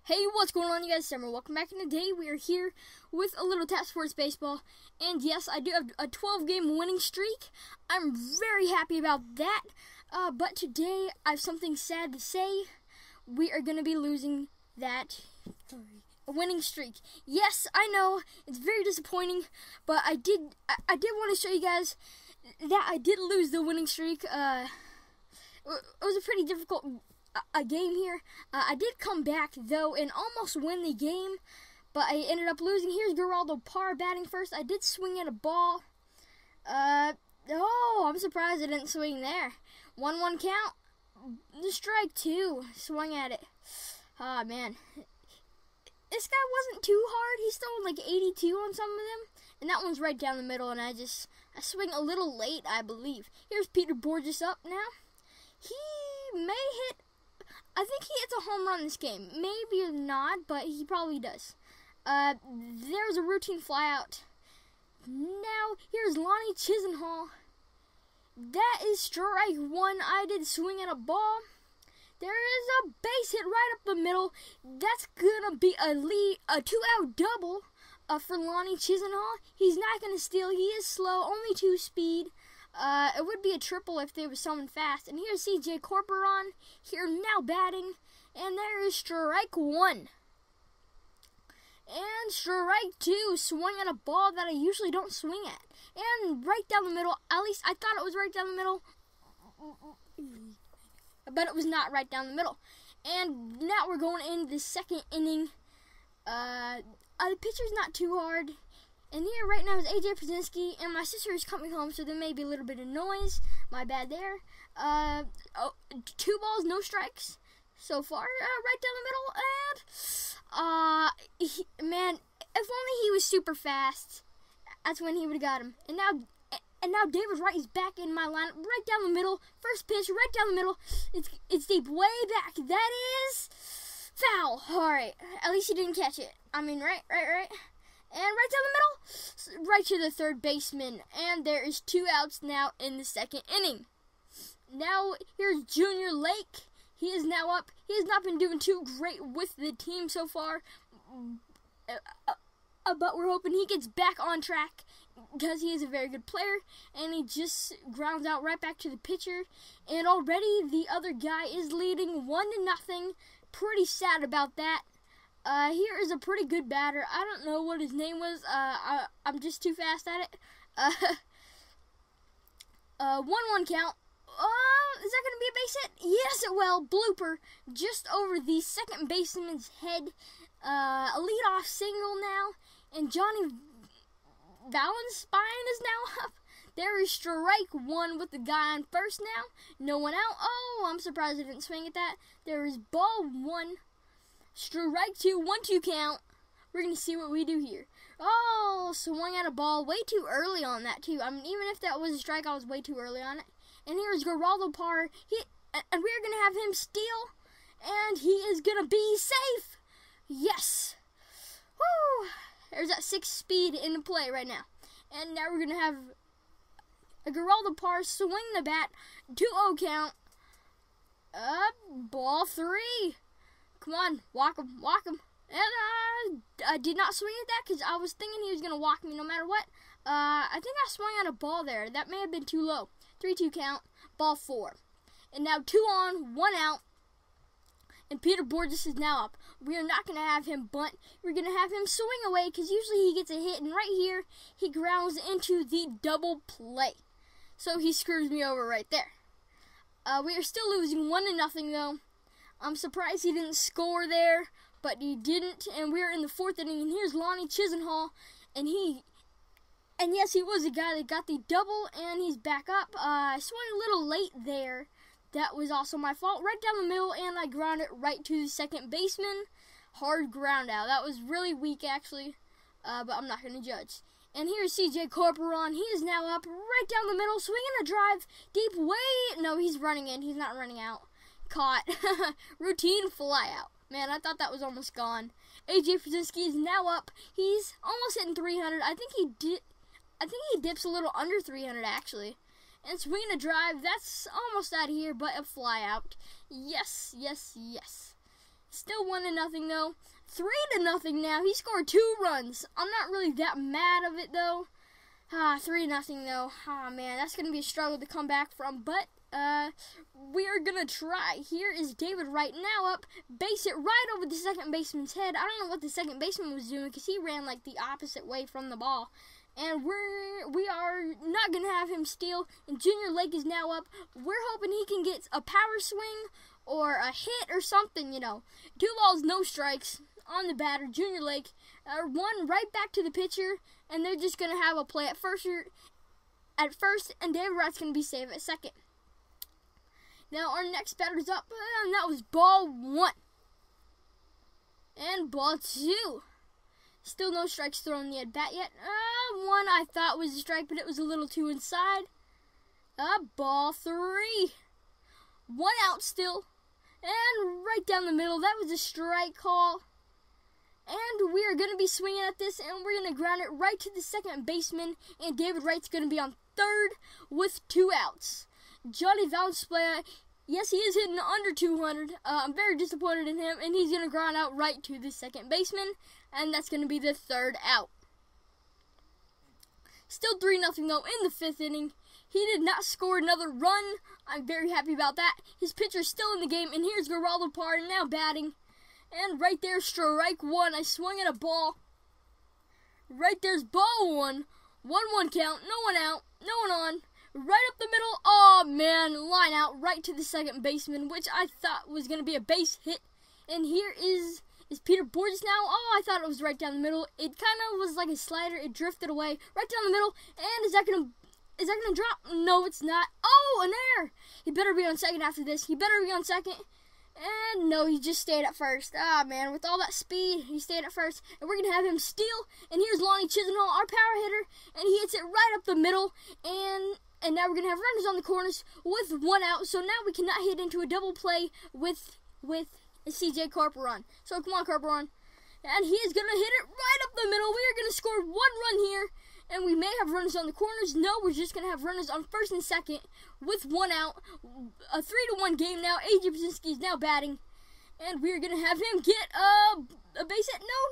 Hey, what's going on, you guys? Summer. Welcome back. And today we are here with a little Tap Sports Baseball. And yes, I do have a 12-game winning streak. I'm very happy about that. But today I have something sad to say. We are going to be losing that winning streak. Yes, I know it's very disappointing, but I did want to show you guys that I did lose the winning streak. It was a pretty difficult game here. I did come back though and almost win the game, but I ended up losing. Here's Geraldo Parra batting first. I did swing at a ball. Oh, I'm surprised I didn't swing there. 1-1 count. The strike two. Swung at it. Ah, man. This guy wasn't too hard. He's throwing like 82 on some of them, and that one's right down the middle, and I swing a little late, I believe. Here's Peter Bourjos up now. He may hit, I think he hits a home run this game. Maybe or not, but he probably does. There's a routine flyout. Now, here's Lonnie Chisenhall. That is strike one. I did swing at a ball. There is a base hit right up the middle. That's going to be a two-out double for Lonnie Chisenhall. He's not going to steal. He is slow, only 2 speed. It would be a triple if there was someone fast. And here's CJ Corporon here now batting. And there is strike one. And strike two. Swing at a ball that I usually don't swing at. And right down the middle. At least I thought it was right down the middle. But it was not right down the middle. And now we're going into the second inning. The pitcher's not too hard. And here right now is AJ Pierzynski, and my sister is coming home, so there may be a little bit of noise. My bad there. 2 balls, no strikes so far, right down the middle. And man, if only he was super fast, that's when he would have got him. And now David Wright is back in my lineup, right down the middle. First pitch, right down the middle. It's deep, way back. That is foul. All right, at least he didn't catch it. I mean, right. And right down the middle, right to the third baseman. And there is 2 outs now in the second inning. Now, here's Junior Lake. He is now up. He has not been doing too great with the team so far. But we're hoping he gets back on track because he is a very good player. And he just grounds out right back to the pitcher. And already the other guy is leading 1-0. Pretty sad about that. Here is a pretty good batter. I don't know what his name was. I'm just too fast at it. 1-1 count. Is that going to be a base hit? Yes, it will. Blooper just over the second baseman's head. A leadoff single now. And Johnny Valenspine is now up. There is strike one with the guy on first now. No one out. Oh, I'm surprised I didn't swing at that. There is ball one. Strike two, 1-2 count. We're going to see what we do here. Oh, swung at a ball way too early on that, too. I mean, even if that was a strike, I was way too early on it. And here's Geraldo Parra. And we're going to have him steal. And he is going to be safe. Yes. Woo. There's that 6 speed in the play right now. And now we're going to have a Geraldo Parra swing the bat. 2-0 count. Ball 3. Come on, walk him. And I did not swing at that because I was thinking he was going to walk me no matter what. I think I swung at a ball there. That may have been too low. 3-2 count, ball 4. And now 2 on, 1 out. And Peter Bourjos is now up. We are not going to have him bunt. We're going to have him swing away because usually he gets a hit. And right here, he grounds into the double play. So he screws me over right there. We are still losing 1-0 though. I'm surprised he didn't score there, but he didn't, and we're in the 4th inning, and here's Lonnie Chisenhall, and yes, he was the guy that got the double, and he's back up. I swung a little late there. That was also my fault. Right down the middle, and I ground it right to the second baseman. Hard ground out. That was really weak, actually, but I'm not going to judge. And here's CJ Corporon. He is now up right down the middle, swinging a drive, deep way. No, he's running in. He's not running out. Caught. Routine flyout. Man, I thought that was almost gone. AJ Pierzynski is now up. He's almost hitting 300. I think he dips a little under 300 actually. And swinging a drive. That's almost out of here, but a flyout. Yes. Still 1-0 though. 3-0 now. He scored 2 runs. I'm not really that mad of it though. 3-0 though. Man, that's gonna be a struggle to come back from. But we are gonna try. Here is David Wright now up. Base it right over the second baseman's head. I don't know what the second baseman was doing because he ran like the opposite way from the ball. And we are not going to have him steal. And Junior Lake is now up. We're hoping he can get a power swing or a hit or something, you know. 2 balls, no strikes on the batter. Junior Lake, 1 right back to the pitcher. And they're just going to have a play at first, and David Wright's going to be safe at second. Now our next batter's up, and that was ball 1. And ball 2. Still no strikes thrown in the at-bat yet. 1 I thought was a strike, but it was a little too inside. Ball 3. 1 out still. And right down the middle, that was a strike call. And we are going to be swinging at this, and we're going to ground it right to the second baseman. And David Wright's going to be on third with 2 outs. Johnny Valenzuela, yes, he is hitting under 200. I'm very disappointed in him, and he's going to ground out right to the second baseman. And that's going to be the 3rd out. Still 3-0 though in the 5th inning. He did not score another run. I'm very happy about that. His pitcher's still in the game. And here's Geraldo Parra now batting. And right there, strike 1. I swung at a ball. Right there's ball 1. 1-1 count. No one out. No one on. Right up the middle. Oh, man. Line out right to the second baseman, which I thought was going to be a base hit. And here is Peter Bourjos now. Oh, I thought it was right down the middle. It kind of was like a slider. It drifted away right down the middle. And is that gonna drop? No, it's not. Oh, an error. He better be on second after this. He better be on second. And no, he just stayed at first. Man, with all that speed, he stayed at first. And we're gonna have him steal. And here's Lonnie Chisenhall, our power hitter, and he hits it right up the middle. And now we're gonna have runners on the corners with 1 out. So now we cannot hit into a double play with CJ Carperon. So come on, Carperon. And he is going to hit it right up the middle. We are going to score 1 run here. And we may have runners on the corners. No, we're just going to have runners on first and second with 1 out. A 3-1 game now. A.J. Pierzynski is now batting. And we are going to have him get a base hit. No.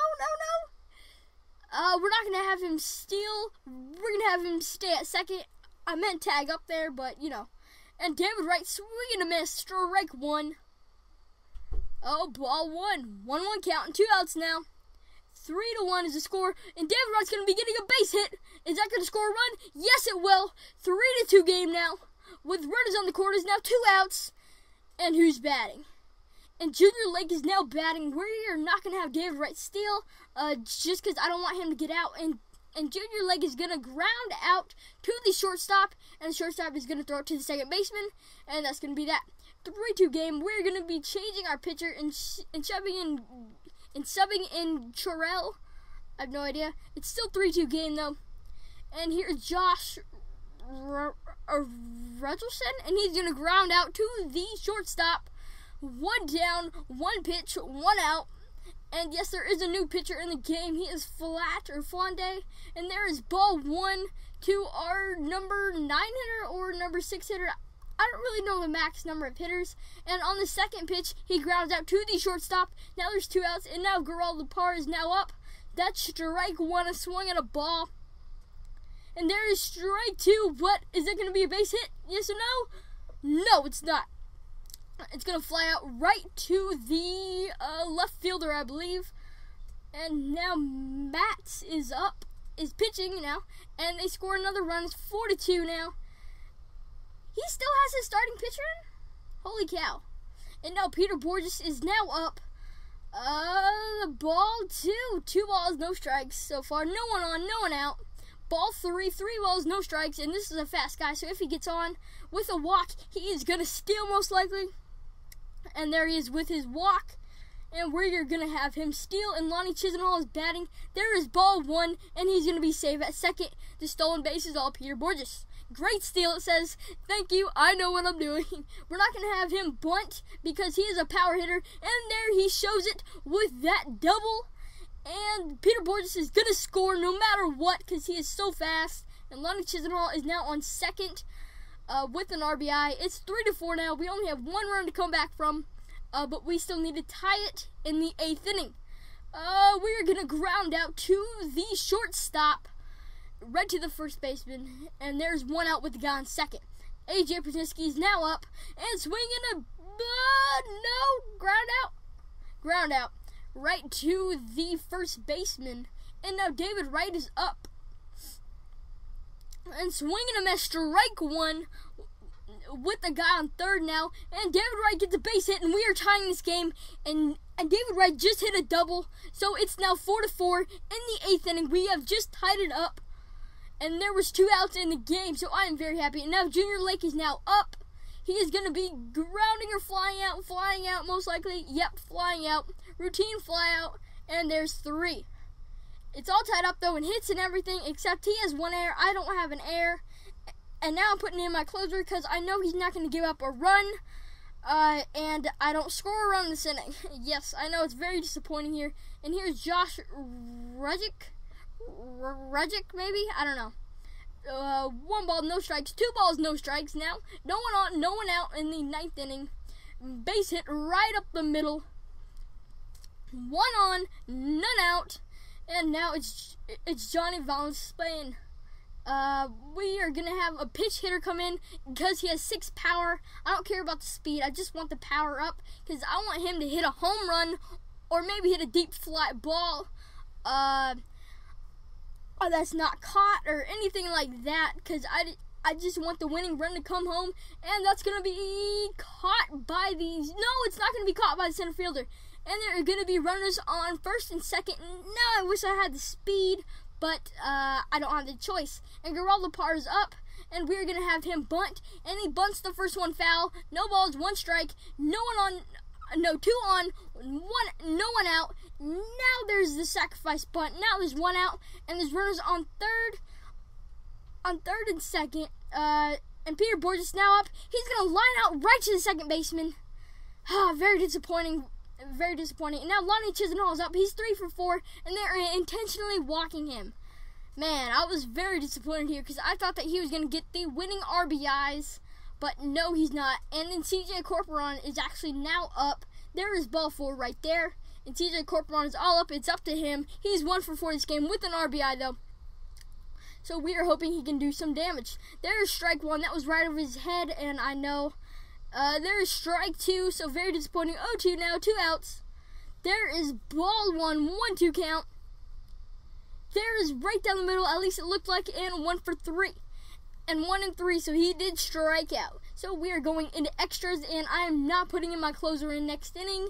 We're not going to have him steal. We're going to have him stay at second. I meant tag up there, but, you know. And David Wright swinging a miss. Strike 1. Oh, ball 1. 1-1 count and 2 outs now. 3-1 is the score. And David Wright's going to be getting a base hit. Is that going to score a run? Yes, it will. 3-2 game now. With runners on the corners now. 2 outs. And who's batting? And Junior Lake is now batting. We are not going to have David Wright steal. Just because I don't want him to get out. And Junior Lake is going to ground out to the shortstop. And the shortstop is going to throw it to the second baseman. And that's going to be that. 3-2 game. We're going to be changing our pitcher and subbing in Chorell. I have no idea. It's still 3-2 game though. And here's Josh Rudgelson, and he's going to ground out to the shortstop. 1 down, 1 pitch, 1 out. And yes, there is a new pitcher in the game. He is Flande. And there is ball 1 to our number 9 hitter or number 6 hitter. I don't really know the max number of hitters. And on the second pitch, he grounds out to the shortstop. Now there's 2 outs, and now Geraldo Parra is now up. That's strike 1, a swing at a ball. And there is strike 2. What? Is it going to be a base hit? Yes or no? No, it's not. It's going to fly out right to the left fielder, I believe. And now Matz is pitching now. And they score another run. It's 4-2 now. He still has his starting pitcher in? Holy cow. And now Peter Bourjos is now up. Ball 2. 2 balls, no strikes so far. No one on, no one out. Ball 3. 3 balls, no strikes. And this is a fast guy, so if he gets on with a walk, he is going to steal most likely. And there he is with his walk. And we're going to have him steal. And Lonnie Chisenhall is batting. There is ball 1, and he's going to be safe at second. The stolen base is all Peter Bourjos. Great steal, it says. Thank you, I know what I'm doing. We're not going to have him bunt because he is a power hitter. And there he shows it with that double. And Peter Bourjos is going to score no matter what because he is so fast. And Lonnie Chisenhall is now on second with an RBI. It's 3-4 now. We only have 1 run to come back from. but we still need to tie it in the 8th inning. We're going to ground out to the shortstop, right to the first baseman, and there's one out with the guy on second. A.J. Pierzynski is now up and swinging no, ground out, right to the first baseman, and now David Wright is up and swinging him at strike one with the guy on third now, and David Wright gets a base hit, and we are tying this game, and David Wright just hit a double, so it's now 4-4 in the 8th inning. We have just tied it up, and there was 2 outs in the game, so I am very happy. And now Junior Lake is now up. He is going to be grounding or flying out most likely. Yep, flying out. Routine fly out, and there's 3. It's all tied up, though, in hits and everything, except he has 1 error. I don't have an error. And now I'm putting in my closer because I know he's not going to give up a run, and I don't score a run this inning. Yes, I know it's very disappointing here. And here's Josh Rudzik, maybe? I don't know. 1 ball, no strikes. 2 balls, no strikes now. No one on, no one out in the 9th inning. Base hit right up the middle. 1 on, none out. And now it's Johnny Valenzuela. We are going to have a pitch hitter come in because he has 6 power. I don't care about the speed. I just want the power up because I want him to hit a home run or maybe hit a deep fly ball that's not caught or anything like that, because I just want the winning run to come home, and that's going to be caught by these. No, it's not going to be caught by the center fielder. And there are going to be runners on first and second. Now I wish I had the speed, but I don't have the choice. And Geraldo Parra's up, and we're going to have him bunt. And he bunts the first one foul. No balls, 1 strike. No one on, no, 2 on, 1, no one out. Now there's the sacrifice bunt. Now there's 1 out, and there's runners on third and second. And Peter Borges now up. He's going to line out right to the second baseman. Very disappointing. Very disappointing. And now Lonnie Chisenhall is up. He's 3 for 4, and they're intentionally walking him. Man, I was very disappointed here because I thought that he was going to get the winning RBIs, but no, he's not. And then CJ Corporon is actually now up. There is ball 4 right there, and CJ Corporon is all up. It's up to him. He's 1 for 4 this game with an RBI, though. So we are hoping he can do some damage. There is strike 1. That was right over his head, and I know. There is strike 2, so very disappointing. 0-2 now, 2 outs. There is ball 1, 1-2 count. There is right down the middle, at least it looked like, and 1 for 3. And 1 and 3, so he did strike out. So we are going into extras, and I am not putting in my closer in next inning.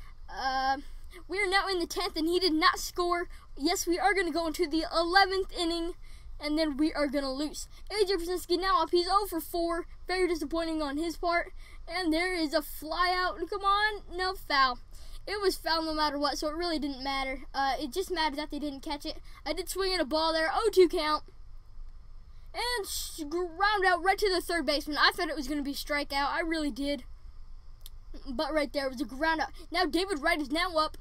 We are now in the 10th, and he did not score. Yes, we are going to go into the 11th inning, and then we are going to lose. A.J. Pierzynski now up. He's 0 for 4. Very disappointing on his part. And there is a fly out. Come on. No, foul. It was foul no matter what, so it really didn't matter. It just mattered that they didn't catch it. I did swing at a ball there. 0-2 count. And ground out right to the third baseman. I thought it was going to be strikeout. I really did. But right there was a ground out. Now David Wright is now up.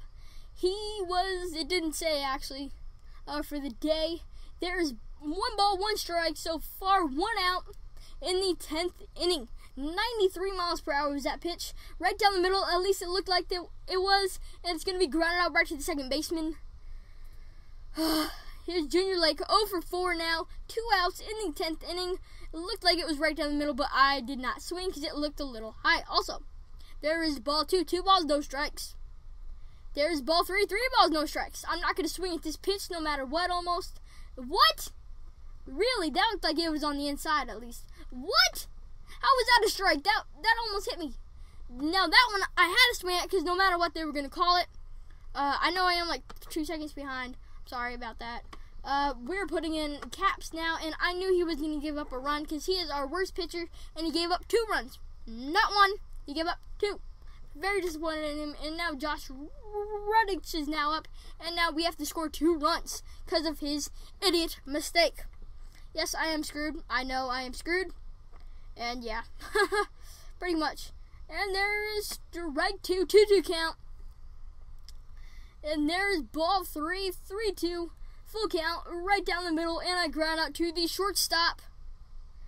It didn't say actually, for the day. There is 1 ball, 1 strike. So far, 1 out in the 10th inning. 93 miles per hour was that pitch. Right down the middle, at least it looked like it was. And it's going to be grounded out right to the second baseman. Here's Junior Lake, 0 for 4 now. 2 outs in the 10th inning. It looked like it was right down the middle, but I did not swing because it looked a little high. Also, there is ball 2, 2 balls, no strikes. There's ball 3, 3 balls, no strikes. I'm not going to swing at this pitch no matter what almost. What? Really? That looked like it was on the inside at least. What? How was that a strike? That almost hit me. Now that one I had to swing at because no matter what they were going to call it. I know I am like 2 seconds behind. Sorry about that. We're putting in caps now, and I knew he was going to give up a run because he is our worst pitcher, and he gave up 2 runs. Not 1. He gave up 2. Very disappointed in him, and now Josh Rudzik is now up, and now we have to score 2 runs because of his idiot mistake. Yes, I am screwed. I know I am screwed. And yeah, pretty much. And there is strike 2, 2-2 count. And there is ball 3, 3-2, full count, right down the middle, and I ground out to the shortstop.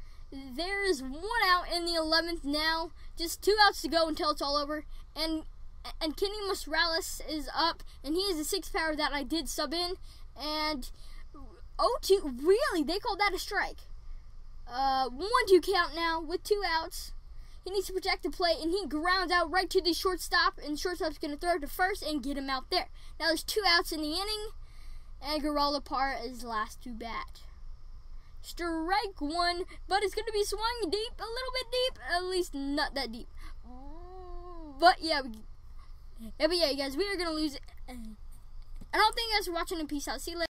There is 1 out in the 11th now. Just 2 outs to go until it's all over. And and Kenny Morales is up, and he is a 6 power that I did sub in. And 0-2, really? They called that a strike. 1-2 count now with 2 outs. He needs to protect the plate, and he grounds out right to the shortstop, and the shortstop's going to throw it to first and get him out there. Now there's 2 outs in the inning, and Geraldo Parra is last to bat. Strike 1, but it's going to be swung deep, a little bit deep, at least not that deep. But yeah, you guys, we are going to lose it. And I don't thank you guys for watching, and peace out. See you later.